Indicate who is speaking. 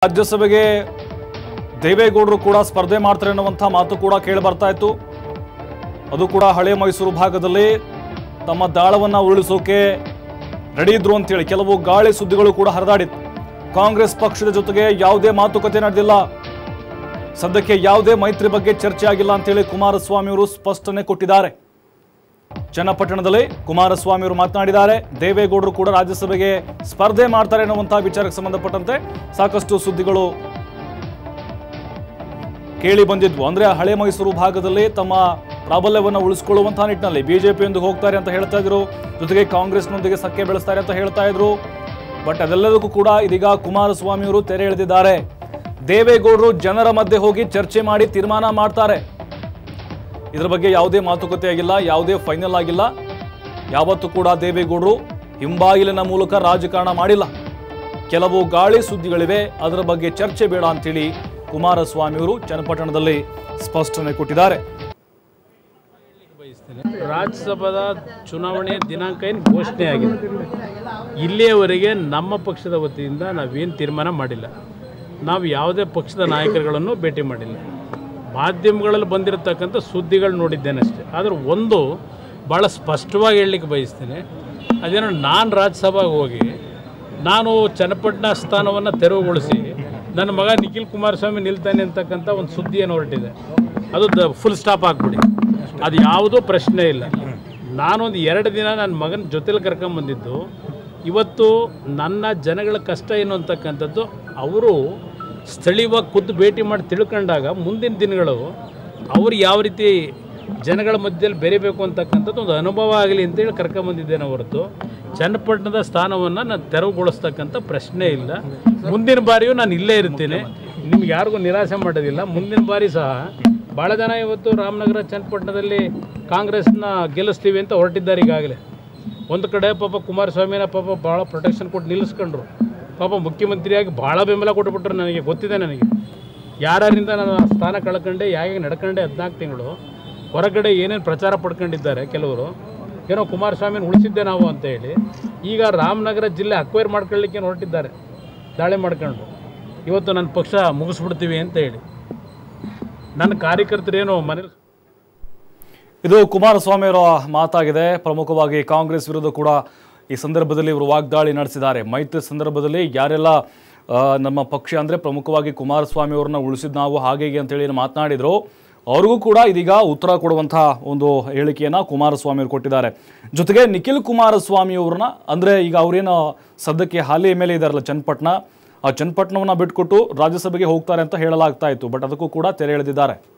Speaker 1: ರಾಜ್ಯಸಭೆಗೆ ದೇವೇಗೌಡರು ಕೂಡ ಸ್ಪರ್ಧೆ ಮಾಡ್ತಾರೆ ಅನ್ನುವಂಥ ಮಾತು ಕೂಡ ಕೇಳಿ ಬರ್ತಾ ಇತ್ತು. ಅದು ಕೂಡ ಹಳೆ ಮೈಸೂರು ಭಾಗದಲ್ಲಿ ತಮ್ಮ ದಾಳವನ್ನು ಉರುಳಿಸೋಕೆ ರೆಡಿ ಇದ್ರು ಅಂತೇಳಿ ಕೆಲವು ಗಾಳಿ ಸುದ್ದಿಗಳು ಕೂಡ ಹರಿದಾಡಿತ್ತು. ಕಾಂಗ್ರೆಸ್ ಪಕ್ಷದ ಜೊತೆಗೆ ಯಾವುದೇ ಮಾತುಕತೆ ನಡೆದಿಲ್ಲ, ಸದ್ಯಕ್ಕೆ ಯಾವುದೇ ಮೈತ್ರಿ ಬಗ್ಗೆ ಚರ್ಚೆ ಆಗಿಲ್ಲ ಅಂತೇಳಿ ಕುಮಾರಸ್ವಾಮಿ ಅವರು ಸ್ಪಷ್ಟನೆ ಕೊಟ್ಟಿದ್ದಾರೆ. ಚನ್ನಪಟ್ಟಣದಲ್ಲಿ ಕುಮಾರಸ್ವಾಮಿ ಅವರು ಮಾತನಾಡಿದ್ದಾರೆ. ದೇವೇಗೌಡರು ಕೂಡ ರಾಜ್ಯಸಭೆಗೆ ಸ್ಪರ್ಧೆ ಮಾಡ್ತಾರೆ ಅನ್ನುವಂತಹ ವಿಚಾರಕ್ಕೆ ಸಂಬಂಧಪಟ್ಟಂತೆ ಸಾಕಷ್ಟು ಸುದ್ದಿಗಳು ಕೇಳಿ ಬಂದಿದ್ವು. ಅಂದ್ರೆ ಹಳೆ ಮೈಸೂರು ಭಾಗದಲ್ಲಿ ತಮ್ಮ ಪ್ರಾಬಲ್ಯವನ್ನು ಉಳಿಸಿಕೊಳ್ಳುವಂತಹ ನಿಟ್ಟಿನಲ್ಲಿ ಬಿಜೆಪಿಯೊಂದಿಗೆ ಹೋಗ್ತಾರೆ ಅಂತ ಹೇಳ್ತಾ ಇದ್ರು, ಜೊತೆಗೆ ಕಾಂಗ್ರೆಸ್ನೊಂದಿಗೆ ಸಖ್ಯ ಬೆಳೆಸ್ತಾರೆ ಅಂತ ಹೇಳ್ತಾ ಇದ್ರು. ಬಟ್ ಅದೆಲ್ಲದಕ್ಕೂ ಕೂಡ ಇದೀಗ ಕುಮಾರಸ್ವಾಮಿ ಅವರು ತೆರೆ ಎಳೆದಿದ್ದಾರೆ. ದೇವೇಗೌಡರು ಜನರ ಮಧ್ಯೆ ಹೋಗಿ ಚರ್ಚೆ ಮಾಡಿ ತೀರ್ಮಾನ ಮಾಡ್ತಾರೆ. ಇದರ ಬಗ್ಗೆ ಯಾವುದೇ ಮಾತುಕತೆ ಆಗಿಲ್ಲ, ಯಾವುದೇ ಫೈನಲ್ ಆಗಿಲ್ಲ. ಯಾವತ್ತೂ ಕೂಡ ದೇವೇಗೌಡರು ಹಿಂಬಾಗಿಲಿನ ಮೂಲಕ ರಾಜಕಾರಣ ಮಾಡಿಲ್ಲ. ಕೆಲವು ಗಾಳಿ ಸುದ್ದಿಗಳಿವೆ, ಅದರ ಬಗ್ಗೆ ಚರ್ಚೆ ಬೇಡ ಅಂತೇಳಿ ಕುಮಾರಸ್ವಾಮಿ ಅವರು ಚನ್ನಪಟ್ಟಣದಲ್ಲಿ ಸ್ಪಷ್ಟನೆ ಕೊಟ್ಟಿದ್ದಾರೆ.
Speaker 2: ರಾಜ್ಯಸಭಾದ ಚುನಾವಣೆ ದಿನಾಂಕ ಏನು ಘೋಷಣೆ ಆಗಿದೆ. ಇಲ್ಲಿಯವರೆಗೆ ನಮ್ಮ ಪಕ್ಷದ ವತಿಯಿಂದ ನಾವೇನು ತೀರ್ಮಾನ ಮಾಡಿಲ್ಲ. ನಾವು ಯಾವುದೇ ಪಕ್ಷದ ನಾಯಕರುಗಳನ್ನು ಭೇಟಿ ಮಾಡಿಲ್ಲ. ಮಾಧ್ಯಮಗಳಲ್ಲಿ ಬಂದಿರತಕ್ಕಂಥ ಸುದ್ದಿಗಳು ನೋಡಿದ್ದೇನೆ ಅಷ್ಟೇ. ಆದರೆ ಒಂದು ಭಾಳ ಸ್ಪಷ್ಟವಾಗಿ ಹೇಳಲಿಕ್ಕೆ ಬಯಸ್ತೇನೆ, ಅದೇನೋ ನಾನು ರಾಜ್ಯಸಭೆಗೆ ಹೋಗಿ ನಾನು ಚನ್ನಪಟ್ಟಣ ಸ್ಥಾನವನ್ನು ತೆರವುಗೊಳಿಸಿ ನನ್ನ ಮಗ ನಿಖಿಲ್ ಕುಮಾರಸ್ವಾಮಿ ನಿಲ್ತಾನೆ ಅಂತಕ್ಕಂಥ ಒಂದು ಸುದ್ದಿಯನ್ನು ಹೊರಟಿದೆ. ಅದು ಫುಲ್ ಸ್ಟಾಪ್ ಆಗಿಬಿಡಿ, ಅದು ಯಾವುದೂ ಪ್ರಶ್ನೆ ಇಲ್ಲ. ನಾನೊಂದು 2 ದಿನ ನನ್ನ ಮಗನ ಜೊತೆಲಿ ಕರ್ಕೊಂಬಂದಿದ್ದು. ಇವತ್ತು ನನ್ನ ಜನಗಳ ಕಷ್ಟ ಏನು ಅಂತಕ್ಕಂಥದ್ದು ಅವರು ಸ್ಥಳೀಯವಾಗಿ ಖುದ್ದು ಭೇಟಿ ಮಾಡಿ ತಿಳ್ಕೊಂಡಾಗ ಮುಂದಿನ ದಿನಗಳು ಅವರು ಯಾವ ರೀತಿ ಜನಗಳ ಮಧ್ಯದಲ್ಲಿ ಬೆರೀಬೇಕು ಅಂತಕ್ಕಂಥದ್ದು ಒಂದು ಅನುಭವ ಆಗಲಿ ಅಂತೇಳಿ ಕರ್ಕೊಂಬಂದಿದ್ದೇನೆ ಹೊರತು ಚನ್ನಪಟ್ಟಣದ ಸ್ಥಾನವನ್ನು ನಾನು ತೆರವುಗೊಳಿಸ್ತಕ್ಕಂಥ ಪ್ರಶ್ನೆ ಇಲ್ಲ. ಮುಂದಿನ ಬಾರಿಯೂ ನಾನು ಇಲ್ಲೇ ಇರ್ತೀನಿ, ನಿಮ್ಗೆ ಯಾರಿಗೂ ನಿರಾಸೆ ಮಾಡೋದಿಲ್ಲ. ಮುಂದಿನ ಬಾರಿ ಸಹ ಭಾಳ ಜನ ಇವತ್ತು ರಾಮನಗರ ಚನ್ನಪಟ್ಟಣದಲ್ಲಿ ಕಾಂಗ್ರೆಸ್ನ ಗೆಲ್ಲಿಸ್ತೀವಿ ಅಂತ ಹೊರಟಿದ್ದಾರೆ. ಈಗಾಗಲೇ ಒಂದು ಕಡೆ ಪಾಪ ಕುಮಾರಸ್ವಾಮಿನ ಪಾಪ ಭಾಳ ಪ್ರೊಟೆಕ್ಷನ್ ಕೊಟ್ಟು ನಿಲ್ಲಿಸ್ಕೊಂಡ್ರು. ಪಾಪ ಮುಖ್ಯಮಂತ್ರಿಯಾಗಿ ಭಾಳ ಬೆಂಬಲ ಕೊಟ್ಟುಬಿಟ್ರು. ನನಗೆ ಗೊತ್ತಿದೆ, ನನಗೆ ಯಾರಿಂದ ನಾನು ಆ ಸ್ಥಾನ ಕಳ್ಕೊಂಡೆ, ಹೇಗೆ ನಡ್ಕೊಂಡೆ 14 ತಿಂಗಳು ಹೊರಗಡೆ ಏನೇನು ಪ್ರಚಾರ ಪಡ್ಕೊಂಡಿದ್ದಾರೆ ಕೆಲವರು, ಏನೋ ಕುಮಾರಸ್ವಾಮಿನ ಉಳಿಸಿದ್ದೆ ನಾವು ಅಂತ ಹೇಳಿ. ಈಗ ರಾಮನಗರ ಜಿಲ್ಲೆ ಅಕ್ವೈರ್ ಮಾಡ್ಕೊಳ್ಳಿಕ್ಕೆ ಹೊರಟಿದ್ದಾರೆ, ದಾಳಿ ಮಾಡ್ಕೊಂಡು. ಇವತ್ತು ನನ್ನ ಪಕ್ಷ ಮುಗಿಸ್ಬಿಡ್ತೀವಿ ಅಂತ ಹೇಳಿ ನನ್ನ ಕಾರ್ಯಕರ್ತರೇನು ಮನೇಲಿ.
Speaker 1: ಇದು ಕುಮಾರಸ್ವಾಮಿ ಅವರ ಮಾತಾಗಿದೆ. ಪ್ರಮುಖವಾಗಿ ಕಾಂಗ್ರೆಸ್ ವಿರುದ್ಧ ಕೂಡ ಈ ಸಂದರ್ಭದಲ್ಲಿ ಇವರು ವಾಗ್ದಾಳಿ ನಡೆಸಿದ್ದಾರೆ. ಮೈತ್ರಿ ಸಂದರ್ಭದಲ್ಲಿ ಯಾರೆಲ್ಲ ನಮ್ಮ ಪಕ್ಷ ಅಂದರೆ ಪ್ರಮುಖವಾಗಿ ಕುಮಾರಸ್ವಾಮಿ ಅವ್ರನ್ನ ಉಳಿಸಿದ್ ನಾವು ಹಾಗೆ ಅಂತೇಳಿ ಮಾತನಾಡಿದ್ರು, ಅವ್ರಿಗೂ ಕೂಡ ಇದೀಗ ಉತ್ತರ ಕೊಡುವಂತಹ ಒಂದು ಹೇಳಿಕೆಯನ್ನು ಕುಮಾರಸ್ವಾಮಿ ಅವರು ಕೊಟ್ಟಿದ್ದಾರೆ. ಜೊತೆಗೆ ನಿಖಿಲ್ ಕುಮಾರಸ್ವಾಮಿ ಅವ್ರನ್ನ ಅಂದರೆ ಈಗ ಅವರೇನು ಸದ್ಯಕ್ಕೆ ಹಾಲಿ ಮೇಲೆ ಇದ್ದಾರಲ್ಲ ಚನ್ನಪಟ್ಟಣ, ಆ ಚನ್ನಪಟ್ಟಣವನ್ನು ಬಿಟ್ಕೊಟ್ಟು ರಾಜ್ಯಸಭೆಗೆ ಹೋಗ್ತಾರೆ ಅಂತ ಹೇಳಲಾಗ್ತಾ ಇತ್ತು. ಬಟ್ ಅದಕ್ಕೂ ಕೂಡ ತೆರೆ ಎಳೆದಿದ್ದಾರೆ.